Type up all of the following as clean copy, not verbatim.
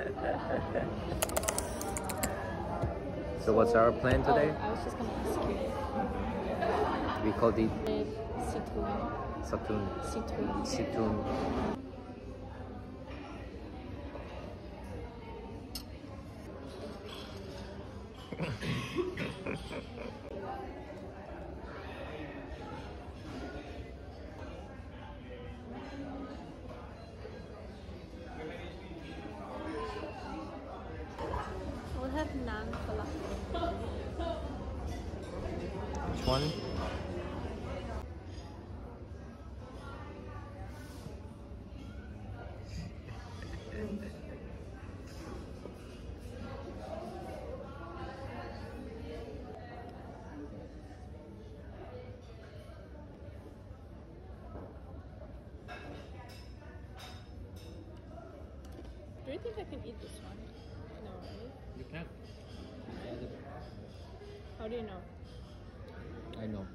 So what's our plan today? Oh, I was just gonna ask you. We called it Situn. Satun. Situn. Situn. We'll have naan falafel. Which one? Do you think I can eat this one? No, right? You can. How do you know? I know.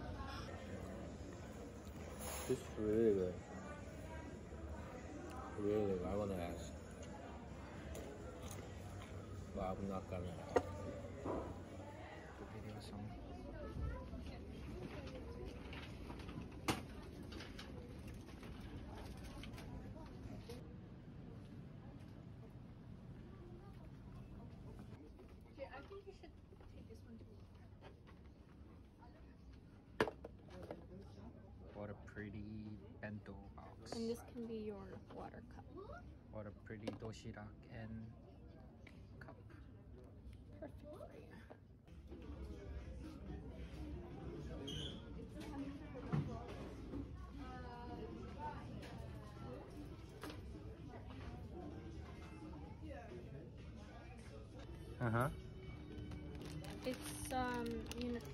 This is really good. Really good. I want to ask. But I'm not gonna. The video song. Okay, I think you should take this one too. What a pretty bento box. And this can be your water cup. What a pretty doshirak and cup. Perfect for you. Uh-huh. It's you know.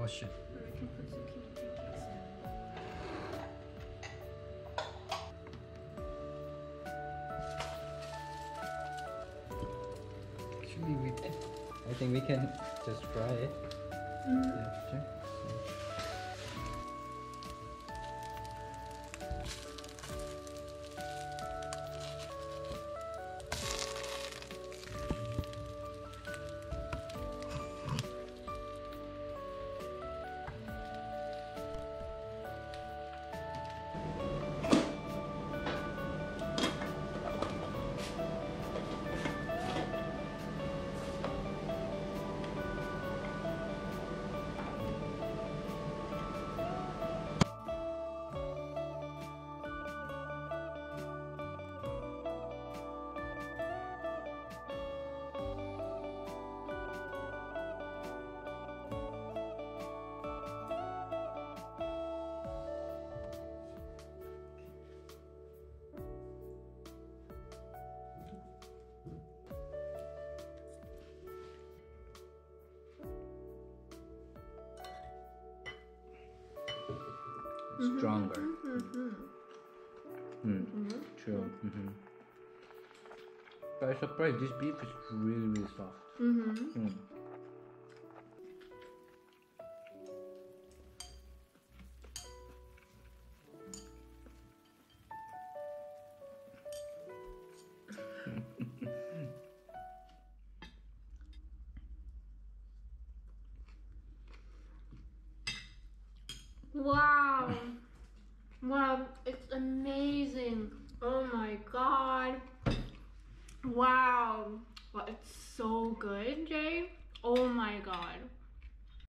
shit. Or we can put zucchini pancakes in. Actually, I think we can just fry it after. Stronger. True. But I'm surprised this beef is really soft. Wow. Wow, it's amazing. Oh my god. Wow. Wow, it's so good, Jay. Oh my god.